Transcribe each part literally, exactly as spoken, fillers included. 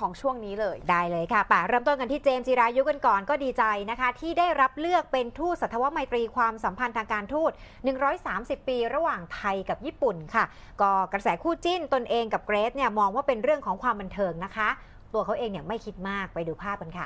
ของช่วงนี้เลยได้เลยค่ะป่าเริ่มต้นกันที่เจมส์จิรายุกันก่อนก็ดีใจนะคะที่ได้รับเลือกเป็นทูตสัตวไมตรีความสัมพันธ์ทางการทูตหนึ่งร้อยสามสิบปีระหว่างไทยกับญี่ปุ่นค่ะก็กระแสคู่จิ้นตนเองกับเกรซเนี่ยมองว่าเป็นเรื่องของความบันเทิงนะคะตัวเขาเองเนี่ยไม่คิดมากไปดูภาพกันค่ะ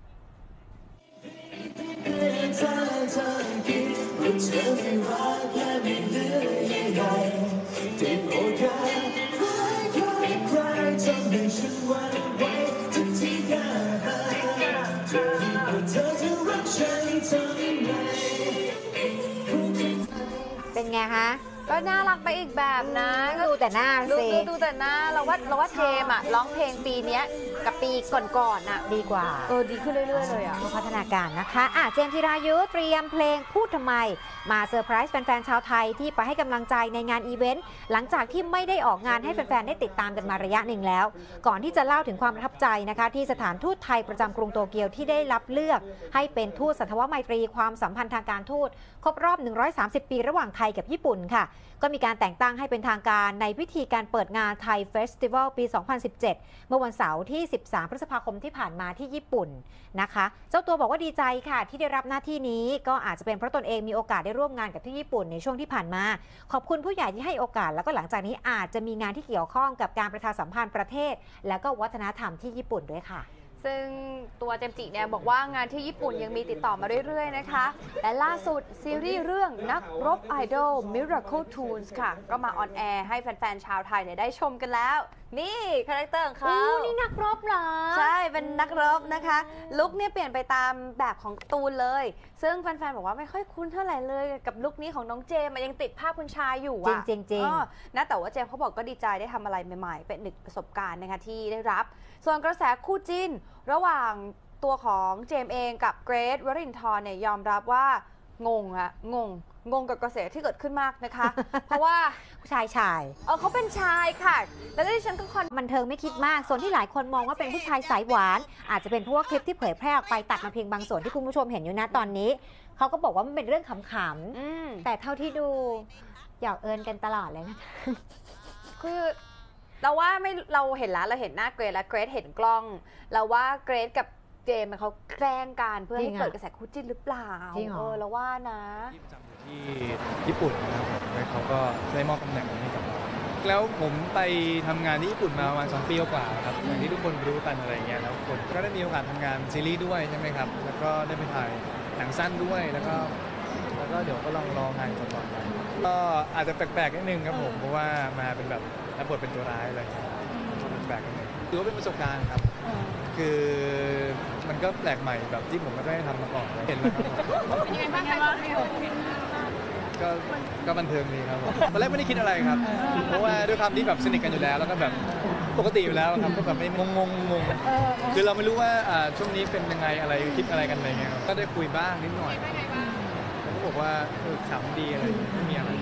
เป็นไงคะก็น่ารักไปอีกแบบนะดูแต่หน้าสิดูดูแต่หน้าเราว่าเราว่าเจมอ่ะร้องเพลงปีนี้กับปีก่อนๆน่ะดีกว่าเออดีขึ้นเรื่อยๆเลยอ่ะพัฒนาการนะคะอ่ะเจมส์จิรายุเตรียมเพลงพูดทำไมมาเซอร์ไพรส์แฟนๆชาวไทยที่ไปให้กำลังใจในงานอีเวนต์หลังจากที่ไม่ได้ออกงานให้แฟนๆได้ติดตามกันมาระยะหนึ่งแล้วก่อนที่จะเล่าถึงความประทับใจนะคะที่สถานทูตไทยประจำกรุงโตเกียวที่ได้รับเลือกให้เป็นทูตสัตวไมตรีความสัมพันธ์ทางการทูตครบรอบหนึ่งร้อยสามสิบปีระหว่างไทยกับญี่ปุ่นค่ะก็มีการแต่งตั้งให้เป็นทางการในพิธีการเปิดงานไทยเฟสติวัลปี สองพันสิบเจ็ด เมื่อวันเสาร์ที่ สิบสาม พฤษภาคมที่ผ่านมาที่ญี่ปุ่นนะคะเจ้าตัวบอกว่าดีใจค่ะที่ได้รับหน้าที่นี้ก็อาจจะเป็นเพราะตนเองมีโอกาสได้ร่วมงานกับที่ญี่ปุ่นในช่วงที่ผ่านมาขอบคุณผู้ใหญ่ที่ให้โอกาสแล้วก็หลังจากนี้อาจจะมีงานที่เกี่ยวข้องกับการประชาสัมพันธ์ประเทศและก็วัฒนธรรมที่ญี่ปุ่นด้วยค่ะซึ่งตัวเจมจิเนี่ยบอกว่างานที่ญี่ปุ่นยังมีติดต่อมาเรื่อยๆนะคะและล่าสุดซีรีส์เรื่องนักรบไอดอล Miracle Tools ค่ะก็มาออนแอร์ให้แฟนๆชาวไทยเนี่ยได้ชมกันแล้วนี่คาแรคเตอร์ของเขานี่นักรบเหรอใช่เป็นนักรบนะคะลุคเนี่ยเปลี่ยนไปตามแบบของตูนเลยซึ่งแฟนๆบอกว่าไม่ค่อยคุ้นเท่าไหร่เลยกับลุคนี้ของน้องเจมมันยังติดภาพคุณชายอยู่อะจริงๆนะแต่ว่าเจมเขาบอกก็ดีใจได้ทำอะไรใหม่ๆเป็นหนึ่งประสบการณ์นะคะที่ได้รับส่วนกระแสคู่จิ้นระหว่างตัวของเจมเองกับเกรทวรินทร์เนี่ยยอมรับว่างงอะงงงงกับกระแสที่เกิดขึ้นมากนะคะเพราะว่าชายชายเออเขาเป็นชายค่ะแล้วดิฉันก็คอนบันเทิงไม่คิดมากส่วนที่หลายคนมองว่าเป็นผู้ชายสายหวานอาจจะเป็นเพราะว่าคลิปที่เผยแพร่ออกไปตัดมาเพียงบางส่วนที่คุณผู้ชมเห็นอยู่นะตอนนี้เขาก็บอกว่ามันเป็นเรื่องขำๆแต่เท่าที่ดูหยอกเอิญกันตลอดเลยนะคือเราว่าไม่เราเห็นแล้วเราเห็นหน้าเกรทและเกรทเห็นกล้องเราว่าเกรทกับเจมเขาแกล้งกันเพื่อให้เกิดกระแสคู่จิ้นหรือเปล่าเออเราว่านะที่ประจำอยู่ที่ญี่ปุ่นนะครับแล้วเขาก็ได้มอบตำแหน่งนี้กับเราแล้วผมไปทำงานที่ญี่ปุ่นมาประมาณสองปีกว่าครับอย่างที่ทุกคนรู้กันอะไรเงี้ยแล้วคนก็ได้มีโอกาสทำงานซีรีส์ด้วยใช่ไหมครับแล้วก็ได้ไปถ่ายหนังสั้นด้วยแล้วก็แล้วก็เดี๋ยวก็ลองรองานต่อไปก็อาจจะแปลกๆนิดนึงครับผมเพราะว่ามาเป็นแบบรับบทเป็นตัวร้ายอะไรแปลกๆนิดนึงถือว่าเป็นประสบการณ์ครับคือมันก็แปลกใหม่แบบที่ผมไม่ได้ทำมาก่อนเห็นแล้วครับเป็นยังไงบ้างคะก็ก็บันเทิงดีครับผมตอนแรกไม่ได้คิดอะไรครับเพราะว่าด้วยความที่แบบสนิทกันอยู่แล้วแล้วก็แบบปกติอยู่แล้วครับก็แบบไม่งงงงงคือเราไม่รู้ว่าช่วงนี้เป็นยังไงอะไรคิดอะไรกันอะไรเงี้ยก็ได้คุยบ้างนิดหน่อยผมก็บอกว่าเออขำดีอะไรไม่มีอะไร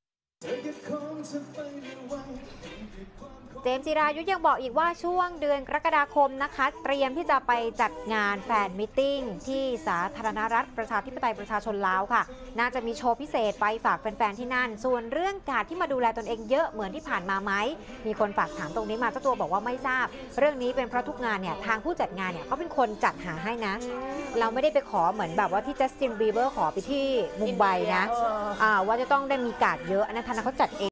เจมส์จิรายุยังบอกอีกว่าช่วงเดือนกรกฎาคมนะคะเตรียมที่จะไปจัดงานแฟนมิทติ้งที่สาธารณรัฐประชาธิปไตยประชาชนลาวค่ะน่าจะมีโชว์พิเศษไปฝากแฟนๆที่นั่นส่วนเรื่องการที่มาดูแลตนเองเยอะเหมือนที่ผ่านมาไหมมีคนฝากถามตรงนี้มาเจ้าตัวบอกว่าไม่ทราบเรื่องนี้เป็นเพราะทุกงานเนี่ยทางผู้จัดงานเนี่ยเขาเป็นคนจัดหาให้นะเราไม่ได้ไปขอเหมือนแบบว่าที่จัสตินบีเบอร์ขอไปที่มุมไบนะว่าจะต้องได้มีการ์ดเยอะอันนั้นทางเขาจัดเอง